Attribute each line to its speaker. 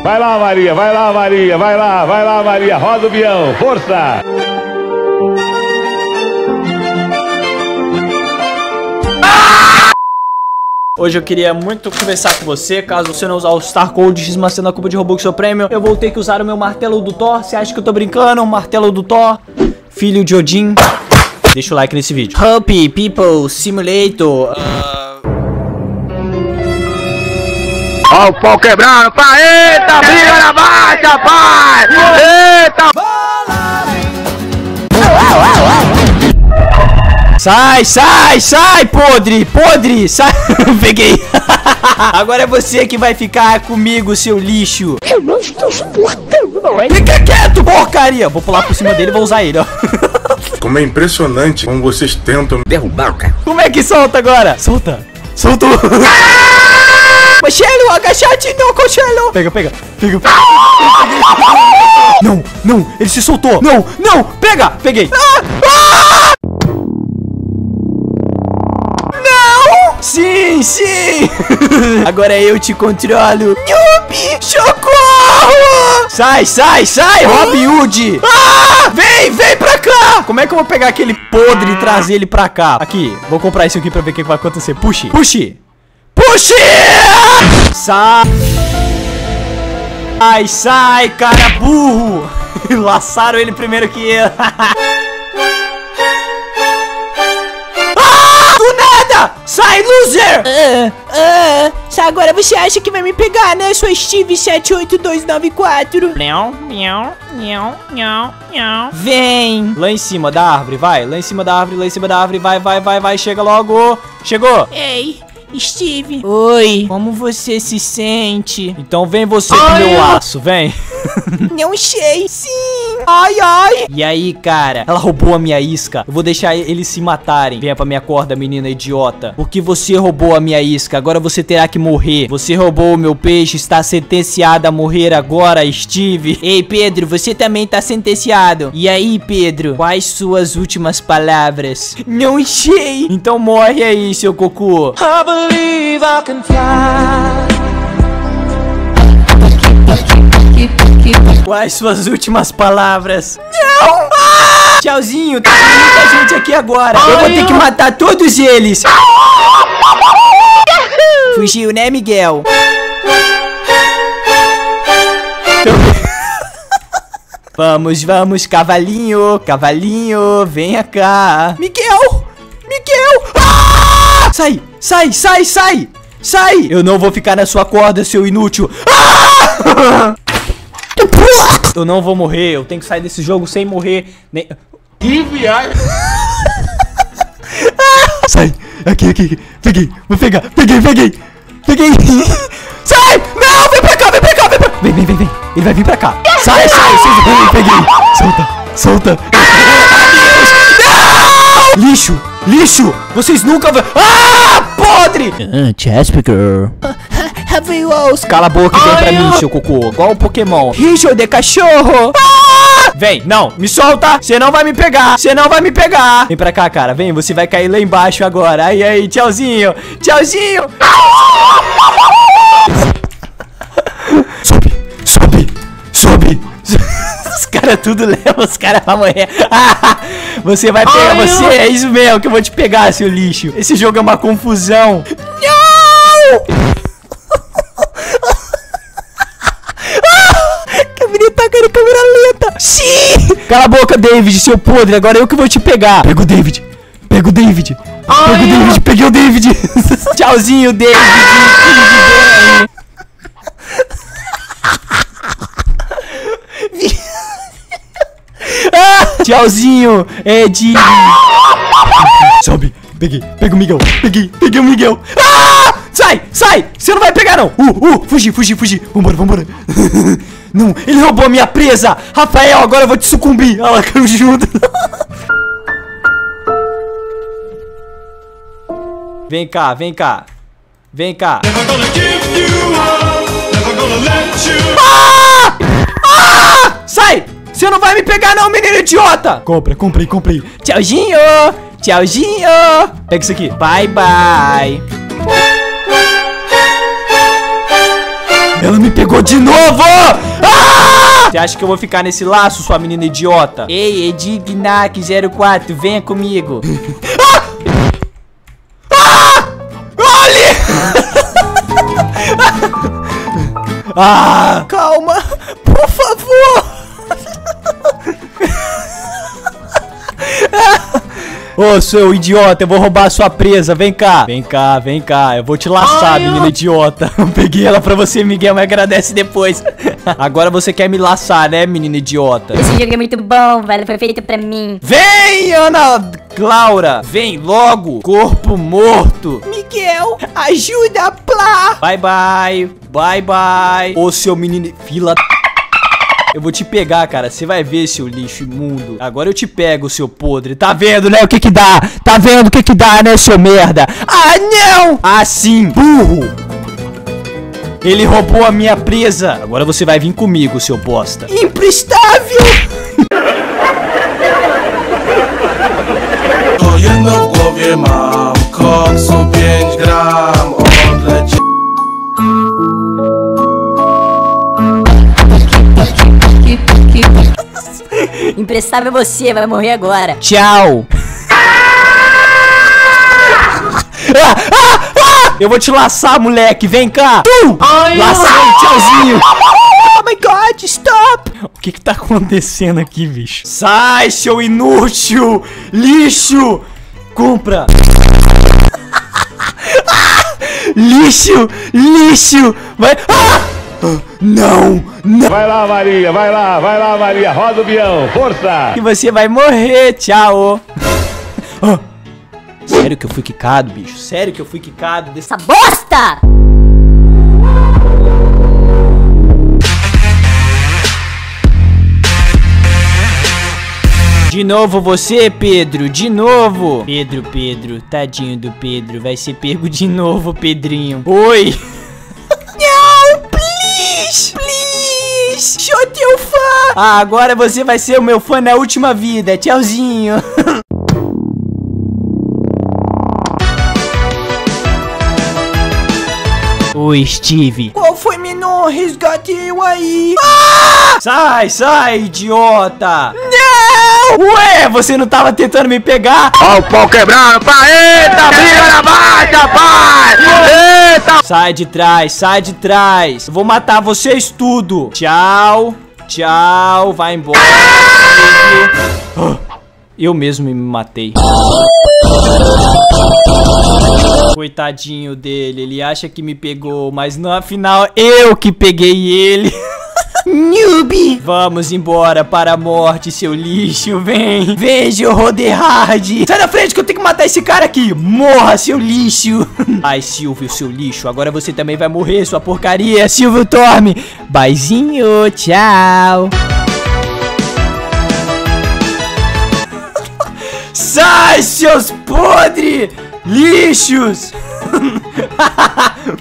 Speaker 1: Vai lá, Maria, vai lá, Maria, vai lá, Maria, roda o peão, força!
Speaker 2: Hoje eu queria muito conversar com você. Caso você não usar o Star Code desmacendo a cuba de Robux seu prêmio, eu vou ter que usar o meu martelo do Thor. Você acha que eu tô brincando? O martelo do Thor, filho de Odin. Deixa o like nesse vídeo. Hope People Simulator.
Speaker 3: Ó o pau quebrando, pai! Eita, briga na marcha, pai! Eita!
Speaker 2: Sai, podre, sai. Peguei. Agora é você que vai ficar comigo, seu lixo.
Speaker 3: Eu não estou suportando, não é?
Speaker 2: Fica quieto, porcaria. Vou pular por cima dele e vou usar ele, ó.
Speaker 4: Como é impressionante como vocês tentam
Speaker 3: Derrubar o cara.
Speaker 2: Como é que solta agora? Soltou. Cochelo, agachate, não, cochelo. Pega. Não, ele se soltou. Não, pega, peguei. Não! Sim! Agora eu te controlo. Noob! Socorro! Sai, Robin Hood! Vem pra cá! Como é que eu vou pegar aquele podre e trazer ele pra cá? Aqui, vou comprar isso aqui pra ver o que vai acontecer. Puxe! Sai, cara burro! Laçaram ele primeiro que eu. Do nada! Sai, loser! Agora você acha que vai me pegar, né? Sou Steve 78294. Vem! Lá em cima da árvore, vai. Lá em cima da árvore, vai. Chega logo. Chegou! Ei! Steve. Oi. Como você se sente? Então vem você com meu laço, vem. Não sei. Sim. Ai. E aí, cara? Ela roubou a minha isca. Eu vou deixar eles se matarem. Venha pra minha corda, menina idiota. Porque você roubou a minha isca. Agora você terá que morrer. Você roubou o meu peixe. Está sentenciado a morrer agora, Steve. Ei, Pedro, você também tá sentenciado. E aí, Pedro? Quais suas últimas palavras? Não sei. Então morre aí, seu cocô. Believe I can fly. Quais suas últimas palavras? Não! Tchauzinho, tá muita gente aqui agora. Eu vou ter que matar todos eles. Fugiu, né, Miguel? Vamos, cavalinho, venha cá. Miguel! Sai! Eu não vou ficar na sua corda, seu inútil. Eu não vou morrer, eu tenho que sair desse jogo sem morrer.
Speaker 3: Que viagem!
Speaker 2: Sai! Aqui. Vou pegar. Peguei. Sai! Não, vem pra cá. Vem. Ele vai vir pra cá. Sai. Peguei. Solta. Lixo! Vocês nunca vão... podre! Chasper. Cala a boca e vem pra mim, seu cocô. Igual um Pokémon. Rijo de cachorro. Vem, não, me solta. Você não vai me pegar. Vem pra cá, cara. Vem, você vai cair lá embaixo agora. Aí, tchauzinho. Sobe. Os caras tudo levam, os caras vão morrer. Você vai pegar você, é isso mesmo que eu vou te pegar, seu lixo. Esse jogo é uma confusão. Não! Câmera tá câmera lenta. Sim! Cala a boca, David, seu podre. Agora eu que vou te pegar. Pega o David. Peguei o David. Tchauzinho, David. Tchauzinho, Ed. Sobe, pega o Miguel. Peguei o Miguel. Sai, você não vai pegar não. Fugi. Vambora. Não, ele roubou a minha presa. Rafael, agora eu vou te sucumbir. Olha lá, caiu junto. Vem cá. Sai! Você não vai me pegar não, menino idiota! Comprei. Tchauzinho! Pega isso aqui. Bye. Ela me pegou de novo! Ah! Você acha que eu vou ficar nesse laço, sua menina idiota? Ei, Edignac 04, venha comigo. Ah! Ah! Olhe! Ah! Calma, por favor. Ô, seu idiota, eu vou roubar a sua presa. Vem cá. Vem cá, vem cá. Eu vou te laçar, menina idiota. Eu peguei ela pra você, Miguel, mas agradece depois. Agora você quer me laçar, né, menina idiota?
Speaker 5: Esse jogo é muito bom, velho. Foi feito pra mim.
Speaker 2: Vem, Ana Clara. Vem logo. Corpo morto. Miguel, ajuda, Plá. Bye, bye. Bye, bye. Ô, seu menino... Fila... Eu vou te pegar, cara. Você vai ver, seu lixo imundo. Agora eu te pego, seu podre. Tá vendo, né? O que que dá? Tá vendo o que que dá, né, seu merda? Ah, não! Ah, sim, burro! Ele roubou a minha presa. Agora você vai vir comigo, seu bosta. Imprestável!
Speaker 6: Jedno w głowie mam koksu 5 gram odleci.
Speaker 5: Imprestável você, vai morrer agora.
Speaker 2: Tchau. Eu vou te laçar, moleque. Vem cá. Lacei, tchauzinho. Oh my God, stop. O que que tá acontecendo aqui, bicho? Sai, seu inútil. Lixo. Compra. Lixo. Lixo. Vai. Não, não.
Speaker 1: Vai lá, Maria, roda o peão, força!
Speaker 2: Que você vai morrer, tchau. Sério que eu fui quicado, bicho? Sério que eu fui quicado dessa
Speaker 5: bosta?
Speaker 2: De novo você, Pedro, de novo. Pedro, tadinho do Pedro. Vai ser pego de novo, Pedrinho. Oi. Não, please. Sou teu fã. Ah, agora você vai ser o meu fã na última vida. Tchauzinho. Oi, Steve. Qual foi, menor? Resgatei-o aí. Ah! Sai, idiota. Não! Ué, você não tava tentando me pegar?
Speaker 3: Ó o pau quebrando, pai! Eita, briga na baixa, pai! Eita!
Speaker 2: Sai de trás. Eu vou matar vocês tudo. Tchau, vai embora. Eu mesmo me matei. Coitadinho dele, ele acha que me pegou, mas no afinal eu que peguei ele. Noob! Vamos embora para a morte, seu lixo. Vem, veja o Roderhard. Sai da frente que eu tenho que matar esse cara aqui. Morra, seu lixo. Ai, Silvio, seu lixo. Agora você também vai morrer, sua porcaria. Silvio Torme. Baizinho, tchau. Sai, seus podres lixos.